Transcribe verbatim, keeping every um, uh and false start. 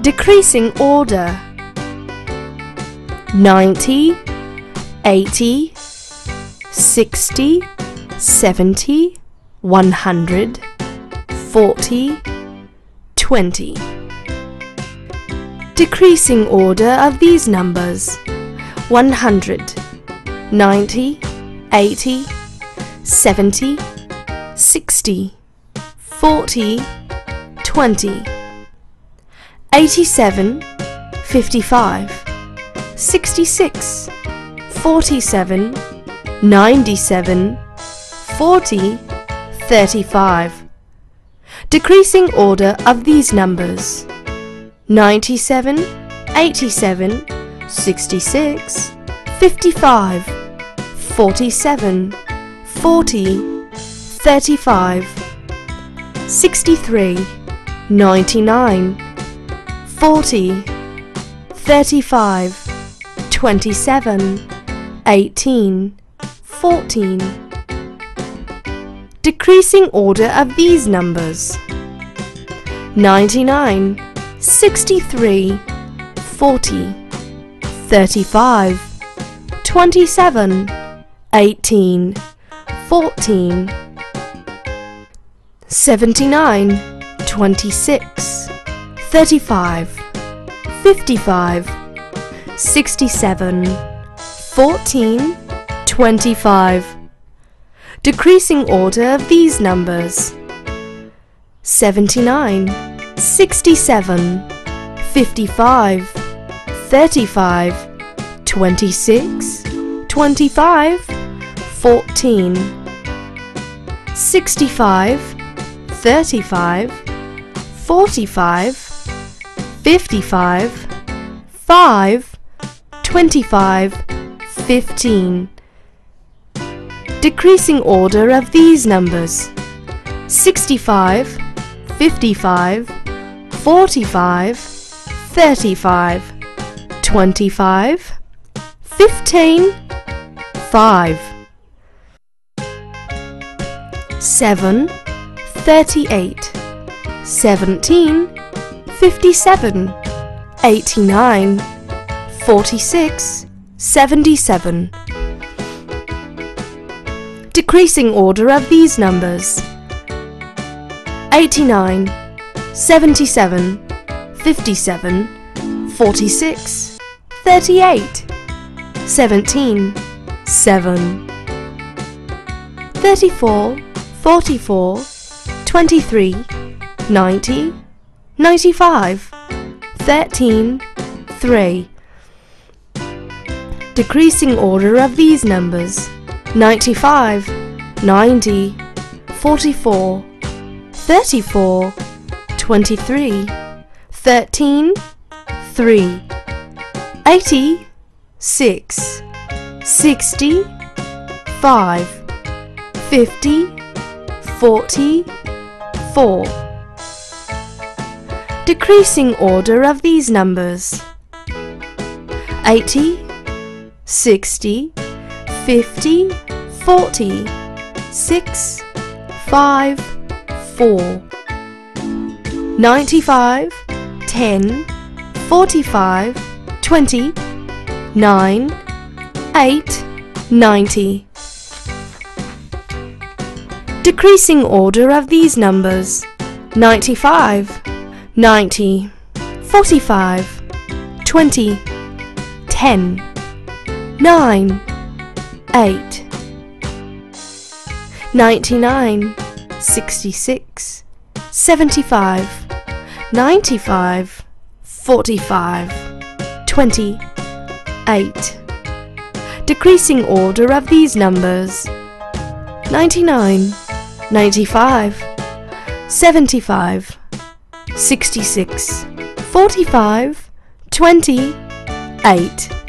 Decreasing order: ninety, eighty, sixty, seventy, one hundred, forty, twenty. Decreasing order of these numbers: one hundred, ninety, eighty, seventy, sixty, forty, twenty. eighty-seven, fifty-five, sixty-six, forty-seven, ninety-seven, forty, thirty-five. Decreasing order of these numbers: ninety-seven, eighty-seven, sixty-six, fifty-five, forty-seven, forty, thirty-five, sixty-three, ninety-nine, forty, thirty-five, twenty-seven, eighteen, fourteen. Decreasing order of these numbers: ninety-nine, sixty-three, forty, thirty-five, twenty-seven, eighteen, fourteen. seventy-nine, twenty-six, thirty-five, fifty-five, sixty-seven, fourteen, twenty-five. Decreasing order of these numbers: seventy-nine, sixty-seven, fifty-five, thirty-five, twenty-six, twenty-five, fourteen, sixty-five, thirty-five, forty-five, fifty-five, five, twenty-five, fifteen. Decreasing order of these numbers: sixty-five, fifty-five, forty-five, thirty-five, twenty-five, fifteen, five. seven, thirty-eight, seventeen, fifty-seven, eighty-nine, forty-six, seventy-seven. Decreasing order of these numbers: eighty-nine, seventy-seven, fifty-seven, forty-six, thirty-eight, seventeen, seven. thirty-four, forty-four, twenty-three, ninety, ninety-five, thirteen, three. Decreasing order of these numbers: ninety-five, ninety, forty-four, thirty-four, twenty-three, thirteen, three. eighty, six, sixty, five, fifty, forty, four. Decreasing order of these numbers: eighty, sixty, fifty, forty, six, five, four. ninety-five, ten, forty-five, twenty, nine, eight, ninety. Decreasing order of these numbers: ninety-five, ninety, forty-five, twenty, ten, nine, eight. ninety-nine, sixty-six, seventy-five, ninety-five, forty-five, twenty, eight. Decreasing order of these numbers: ninety-nine, ninety-five, seventy-five, sixty-six, forty-five, twenty, eight.